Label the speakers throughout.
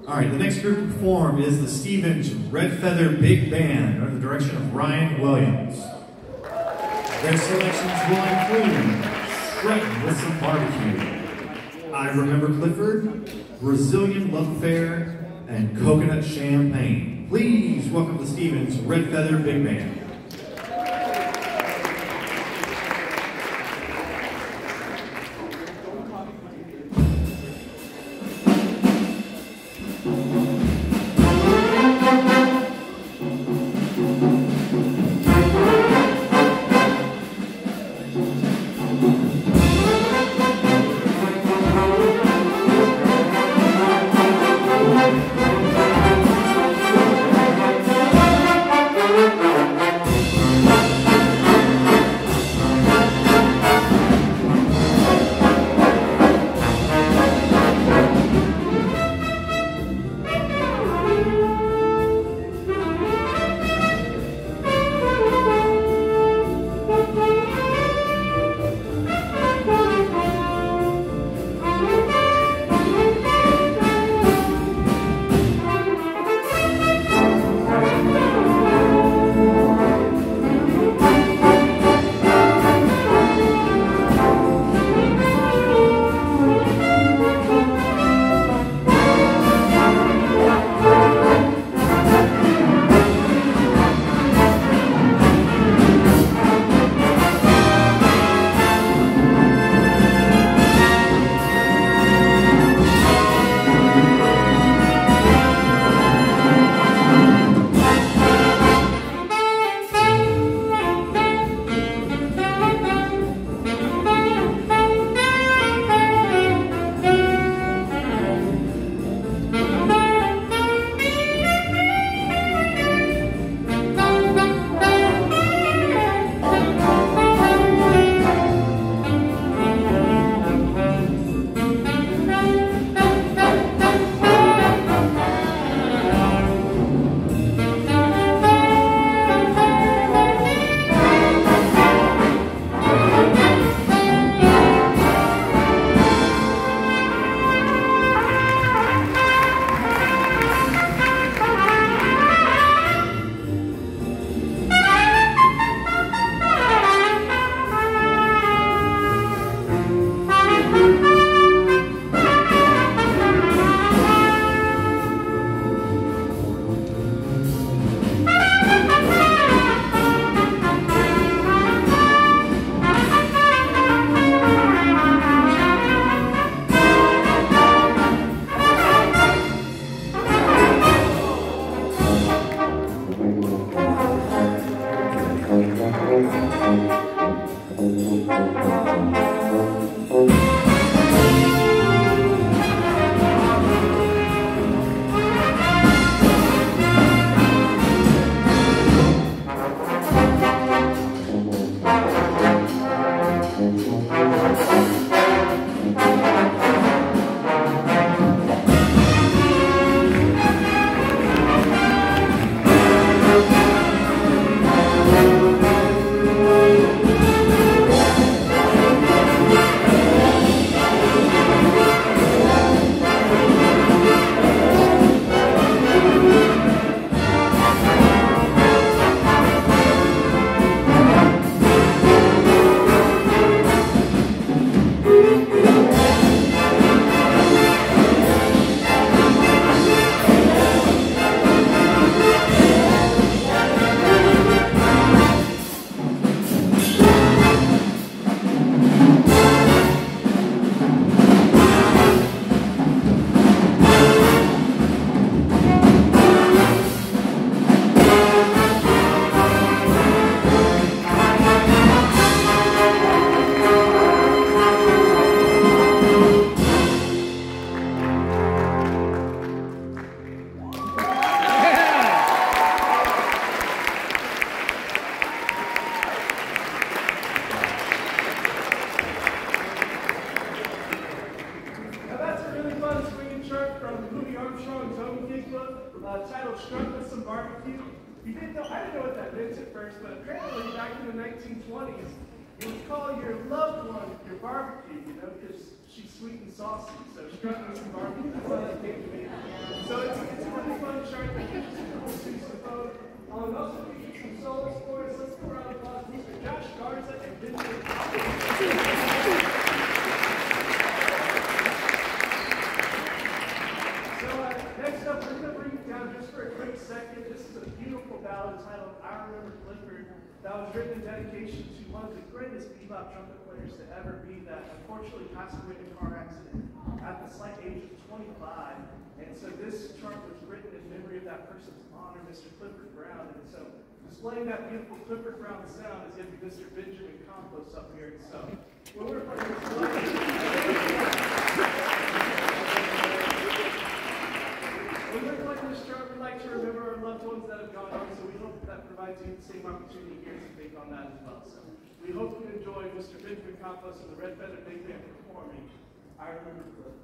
Speaker 1: All right, the next group to perform is the Stevens Red Feather Big Band under the direction of Ryan Williams. Their selections will include Strutting with Some Barbecue, I Remember Clifford, Brazilian Love Affair, and Coconut Champagne. Please welcome the Stevens Red Feather Big Band.
Speaker 2: Titled Struck with Some Barbecue. You didn't know, I didn't know what that meant at first, but apparently back in the 1920s, it was called your loved one, your barbecue, you know, because she's sweet and saucy. So Struck with Some Barbecue, that's how that came to me. So some solos for us. Let's go around the applause. Mr. Josh Garza and Vincent. So next up, we're going to bring you down just for a quick second. This is a beautiful ballad entitled I Remember Clifford that was written in dedication to one of the greatest bebop trumpet players to ever be that unfortunately passed away in a car accident at the slight age of 25. And so this chart was written in memory of that person's honor, Mr. Clifford Brown. And so displaying that beautiful Clifford Brown sound is going to be Mr. Benjamin Campos up here. And so when we're playing this when we're playing this chart, we like to remember our loved ones that have gone on. So we hope that provides you the same opportunity here to think on that as well. So we hope you enjoy Mr. Benjamin Campos and the Red Feather Big Band performing I Remember Clifford.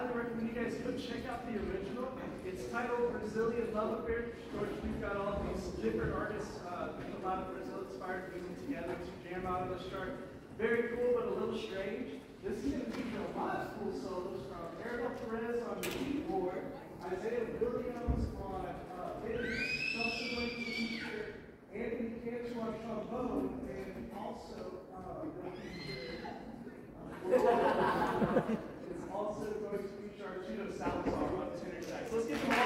Speaker 2: highly recommend you guys go check out the original. It's titled Brazilian Love Affair. George, we've got all these different artists with a lot of Brazil-inspired music together to jam out on this chart. Very cool, but a little strange. This is going to feature a lot of cool solos from Ariel Perez on the keyboard, Isaiah Williams on bass, subsequent to feature Anthony Cantu on trombone, and also it's also going to feature Arturo Salazar on tenor sax. Let's get them all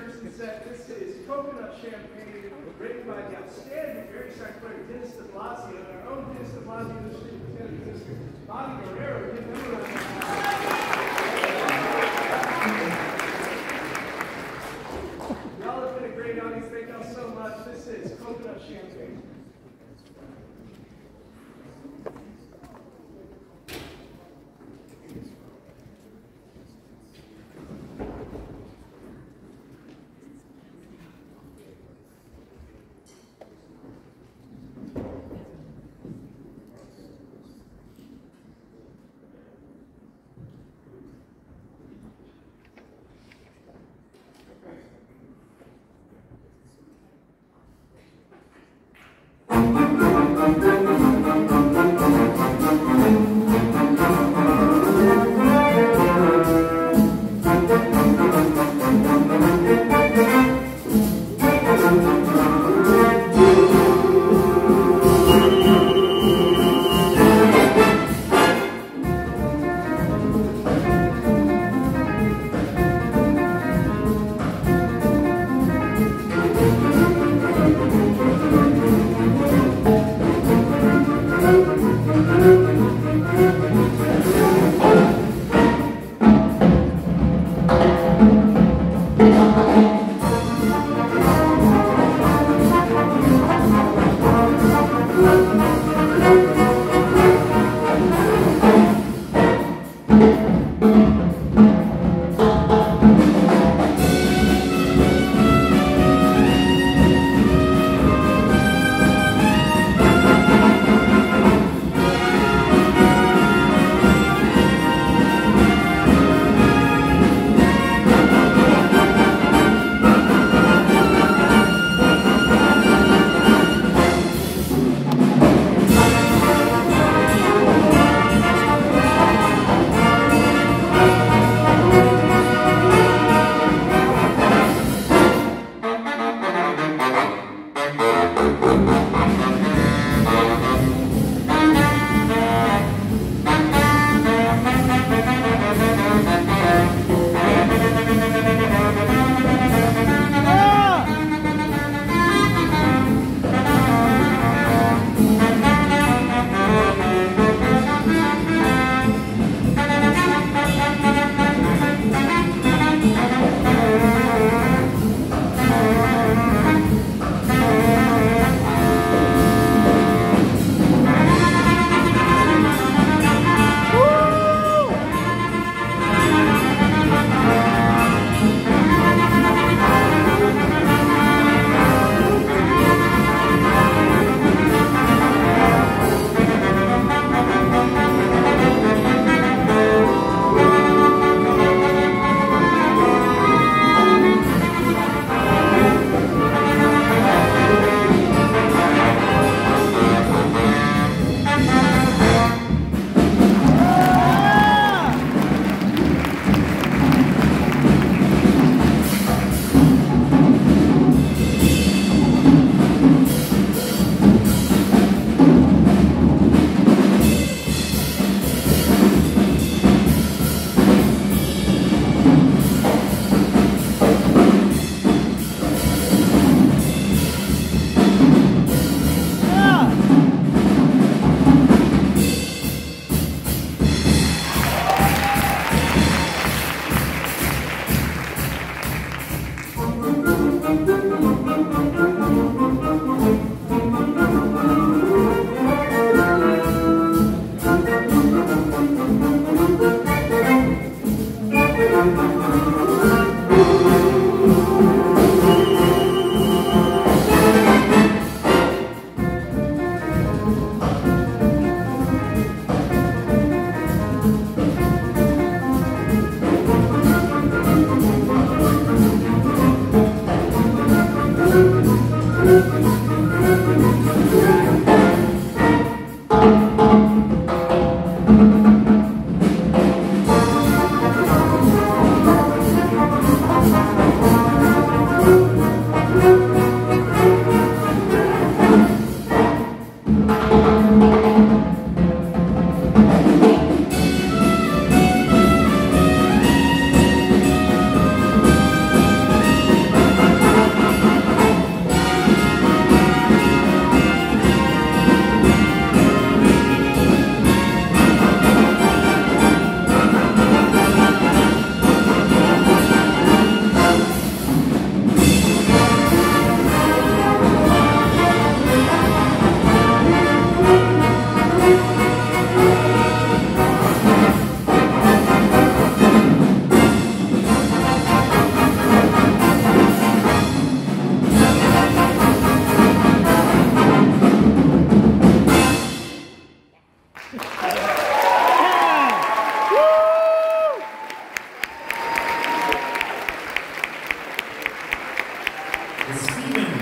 Speaker 2: person set. This is Coconut Champagne, written by the outstanding Very Sharp player Dennis de Blasio, and our own Dennis de Blasio this week is going to be Mr. Bobby Guerrero. Give him a round of applause. Y'all have been a great audience. Thank y'all so much. This is Coconut Champagne.
Speaker 1: The Stevens